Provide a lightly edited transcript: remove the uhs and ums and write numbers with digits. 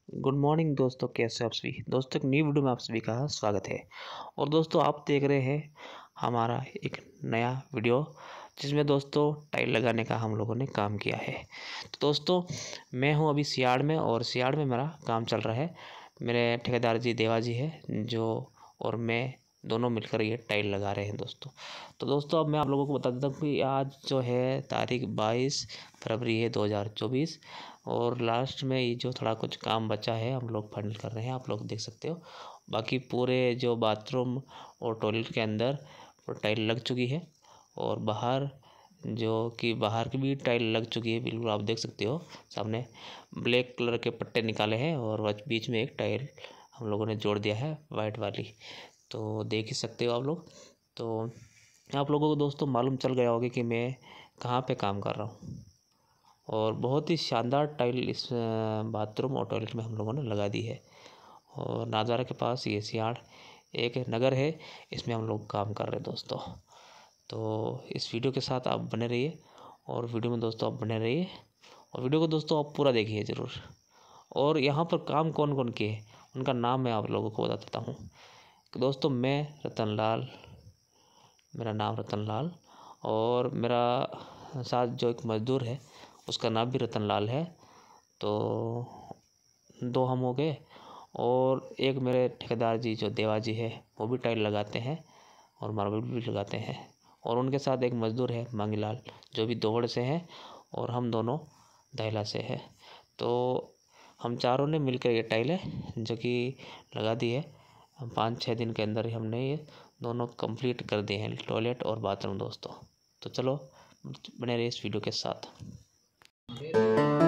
Good morning दोस्तों, कैसे हो आप सभी। दोस्तों एक नई वीडियो में आप सभी का स्वागत है। और दोस्तों आप देख रहे हैं हमारा एक नया वीडियो जिसमें दोस्तों टाइल लगाने का हम लोगों ने काम किया है। तो दोस्तों मैं हूं अभी सियाड़ में और सियाड़ में मेरा काम चल रहा है। मेरे ठेकेदार जी देवा जी है जो और मैं दोनों मिलकर ये टाइल लगा रहे हैं दोस्तों। तो दोस्तों अब मैं आप लोगों को बता देता हूँ कि आज जो है तारीख 22 फरवरी है 2024 और लास्ट में ये जो थोड़ा कुछ काम बचा है हम लोग फाइनल कर रहे हैं, आप लोग देख सकते हो। बाकी पूरे जो बाथरूम और टॉयलेट के अंदर वो टाइल लग चुकी है और बाहर जो कि बाहर की भी टाइल लग चुकी है, बिल्कुल आप देख सकते हो। सामने ब्लैक कलर के पट्टे निकाले हैं और बीच में एक टाइल हम लोगों ने जोड़ दिया है वाइट वाली, तो देख ही सकते हो आप लोग। तो आप लोगों को दोस्तों मालूम चल गया होगा कि मैं कहाँ पे काम कर रहा हूँ। और बहुत ही शानदार टाइल इस बाथरूम और टॉयलेट में हम लोगों ने लगा दी है। और नाजारा के पास ये सियाड़ एक नगर है, इसमें हम लोग काम कर रहे हैं दोस्तों। तो इस वीडियो के साथ आप बने रहिए और वीडियो में दोस्तों आप बने रहिए और वीडियो को दोस्तों आप पूरा देखिए ज़रूर। और यहाँ पर काम कौन कौन किए उनका नाम मैं आप लोगों को बता देता हूँ। दोस्तों मैं रतन लाल, मेरा नाम रतन लाल और मेरा साथ जो एक मज़दूर है उसका नाम भी रतन लाल है। तो दो हम हो गए और एक मेरे ठेकेदार जी जो देवा जी है वो भी टाइल लगाते हैं और मार्बल भी लगाते हैं। और उनके साथ एक मज़दूर है मांगीलाल जो भी दोहड़ से हैं और हम दोनों दहला से हैं। तो हम चारों ने मिलकर ये टाइलें जो कि लगा दी है। 5-6 दिन के अंदर ही हमने ये दोनों कंप्लीट कर दिए हैं, टॉयलेट और बाथरूम दोस्तों। तो चलो बने रहिए इस वीडियो के साथ।